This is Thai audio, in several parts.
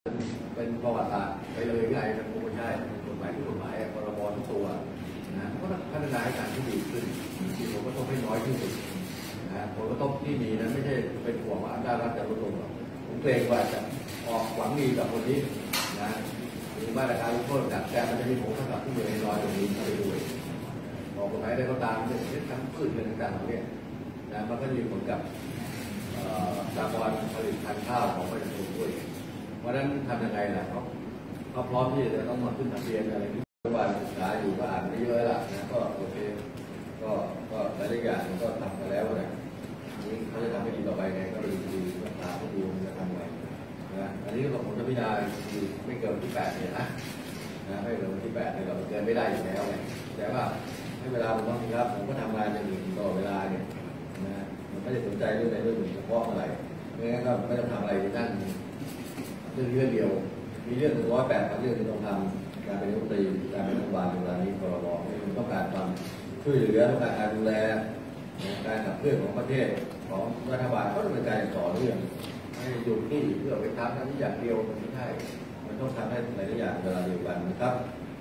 เป็นประวัติศาสตร์ไปเลยไงมันคงไม่ใช่กฎหมายทุกกฎหมายพรบทุกตัวนะก็ต้องพัฒนาให้การที่ดีขึ้นที่ผมก็ต้องให้น้อยที่สุดนะผลกระทบที่มีนั้นไม่ใช่เป็นห่วงว่าอำนาจรัฐจะลดลงหรอกผมเกรงว่าจะออกหวังดีกับคนนี้นะหรือมาตรการลดโทษหนักแต่มันจะมีผลกระทบที่อยู่ในน้อยตรงนี้เข้าไปด้วยออกกฎหมายได้ก็ตามเรื่องทั้งพืชเรื่องต่างๆเนี่ยนะมันก็มีผลกับสากลผลิตพันธุ์ข้าวของประชาชนด้วยเพราะฉะนั้นทำยังไงล่ะเขาพร้อมที่จะต้องมาขึ้นทะเบียนอะไรที่ว่าศึกษาอยู่ก็อ่านไม่เยอะละนะก็โอเคก็หลายอย่างก็ทำไปแล้วนะนี่เขาจะทำให้ดีต่อไปไงก็ไปดูว่าตาเขาดูจะทำไงนะอันนี้ก็ผมจะพิจารณาคือไม่เกินที่8เนี่ยนะไม่เกินที่8เนี่ยเราเกินไม่ได้อยู่แล้วไงแต่ว่าให้เวลาผมต้องครับผมก็ทำงานอย่างอื่นต่อเวลาเนี่ยนะมันไม่ได้สนใจเรื่องใดเรื่องหนึ่งเฉพาะอะไรไม่งั้นก็ไม่ต้องทำอะไรนั่นเรื่องเดียวมีเรื่อง108เรื่องที่ต้องทำการเป็นรัฐมนตรีการเป็นรัฐบาลในเวลานี้พรบมันต้องการความช่วยเหลือต้องการดูแลการขับเคลื่อนของประเทศของรัฐบาลก็ต้องเป็นการต่อเนื่องให้หยุดที่เพื่อไปทำที่อย่างเดียวมันไม่ใช่มันต้องทำให้หลายอย่างเวลาเดียวกันนะครับ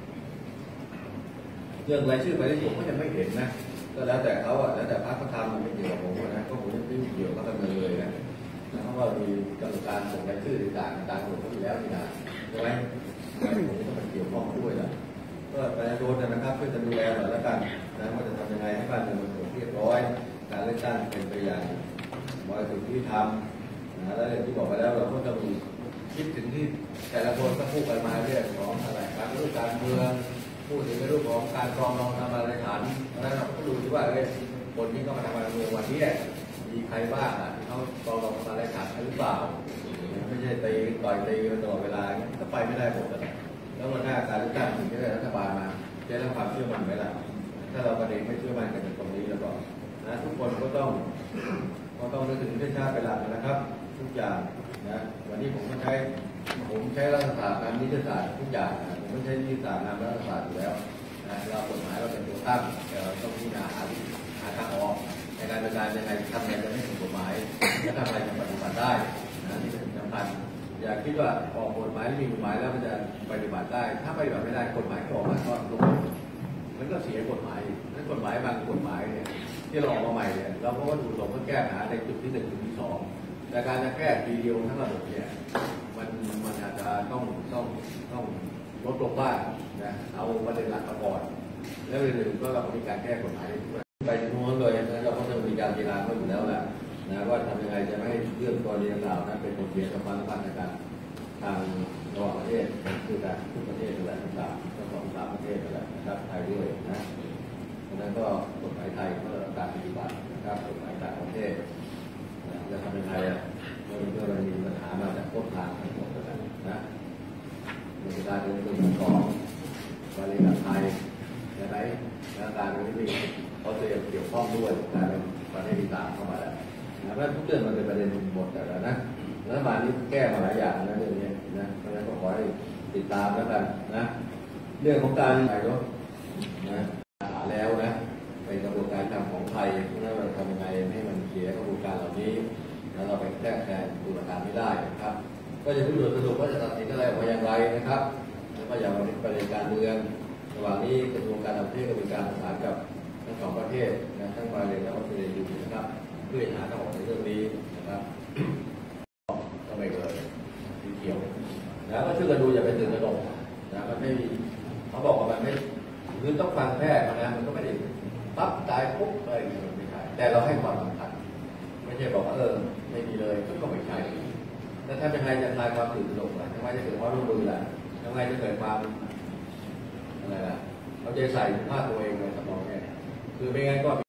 เรื่องรายชื่อไปที่ผมก็ยังไม่เห็นนะก็แล้วแต่เขาแล้วแต่พรรคเขาทำมันไม่เกี่ยวกับผมนะก็ผมยังไม่เกี่ยวกับเขาเลยนะเพราะว่ามีกรรมการส่งรายชื่อต่างๆหมดอยู่แล้วนี่นะใช่ไหมผมต้องมาเกี่ยวข้องด้วยนะก็ประชาชนนะครับเพื่อจะดูแลหน่อยแล้วกันนะว่าจะทำยังไงให้บ้านเมืองมันเรียบร้อยการเลือกตั้งเป็นไปอย่างบริสุทธิ์ที่ทำนะแล้วอย่างที่บอกไปแล้วเราก็จะมีคิดถึงที่แต่ละคนก็พูดกันมาเรื่องของอะไรการเลือกการเมืองพูดถึงเรื่องของการกรองรองทำอะไรฐานแล้วเราก็ดูที่ว่าคนที่เข้ามาทำงานเมืองวันนี้มีใครบ้างที่เขากรองรองทำอะไรฐานหรือเปล่าไม่ใช่ตีต่อยตีตลอดเวลาก็ไปไม่ได้หมดเลยแล้ววันหน้าการเลือกตั้งถึงจะได้รัฐบาลมาจะได้ความเชื่อมั่นไหมล่ะถ้าเราประเด็นไม่เชื่อมั่นกันในตรงนี้แล้วก็นะทุกคนก็ต้องนึกถึงประชาชาติเป็นหลักนะครับทุกอย่างนะวันนี้ผมใช้รัฐศาสตร์การนิติศาสตร์ทุกอย่างผมไม่ใช่นิติศาสตร์นำรัฐศาสตร์อยู่แล้วนะเรากฎหมายเราเป็นตัวตั้งแต่เราต้องพิจารณาหาทางออกในการดำเนินการยังไงทำยังไงจะไม่ผิดกฎหมายและทำอะไรจะปฏิบัติได้นะนี่เป็นสำคัญอย่าคิดว่าออกกฎหมายมีกฎหมายแล้วมันจะปฏิบัติได้ถ้าปฏิบัติไม่ได้กฎหมายก็ออกมาก็ลงมันก็เสียกฎหมายนั้นกฎหมายบางกฎหมายเนี่ยที่เราออกมาใหม่เนี่ยเราก็ดูตรงก็แก้ปัญหาในจุดที่1จุดที่2แต่การจะแก้ทีเดียวทั้งระบบเนี่ยมันอาจจะต้องลดลงบ้างนะเอาประเด็นหลักก่อนแล้วเรื่องก็เรามีการแก้กฎหมายไปถึงโน้นเลยนะเราก็จะมีการเจรจากันอยู่แล้วแหละนะว่าทำยังไงจะไม่ให้เรื่องกรณีดังกล่าวนั้นเป็นบทเรียนสำคัญในการทางระหว่างประเทศคือการทุกประเทศอะไรต่างๆทั้ง2-3ประเทศอะไรนะครับไทยด้วยนะเพราะฉะนั้นก็กฎหมายไทยก็การปฏิบัตินะครับกฎหมายต่างประเทศจะทำยังไงเมื่อเรามีปัญหามาจากต้นทางทั้งหมดนะในการเรื่องของบริการไทยใช่ไหมและการเรื่องนี้เขาจะเกี่ยวข้องด้วยการเป็นประเทศที่ต่างเข้ามาแล้วเพราะทุกเรื่องมันเป็นประเด็นหมดแต่ละนะรัฐบาลนี้แก้มาหลายอย่างนะเรื่องนี้นะเพราะฉะนั้นก็ขอให้ติดตามแล้วกันนะเรื่องของการนายกนะหาแล้วนะเป็นกระบวนการทำของไทยแล้วเราทำยังไงให้มันเสียกระบวนการเหล่านี้แล้วเราไปแก้ไขกระบวนการไม่ได้นะครับก็จะพูดสรุปว่าจะตัดสินอะไรออกมาอย่างไรนะครับแล้วก็อย่ามาเป็นประเด็นการเมืองระหว่างนี้กระทรวงการต่างประเทศก็มีการประสานกับทั้ง2ประเทศนะทั้งบาเลนและออสเตรเลียอยู่นะครับเพื่อหาทางออกในเรื่องนี้นะครับก็ไม่เลยสีเขียวนะก็ช่วยกันดูอย่าไปตื่นตระหนกนะมันไม่มีเขาบอกว่ามันไม่คือต้องฟังแพทย์นะมันก็ไม่ได้ปั๊บตายปุ๊บอะไรอย่างเงี้ยไม่ใช่แต่เราให้ความสำคัญไม่ใช่บอกว่าไม่มีเลยก็ไม่ใช่แล้วถ้าเป็นไงจะคลายความตื่นตระหนกล่ะทำไมจะเกิดความร่วมมือล่ะทำไมจะเกิดความอะไรล่ะเอาใจใส่ภาพตัวเองเลยสมองเนี่ยคือไม่งั้นก็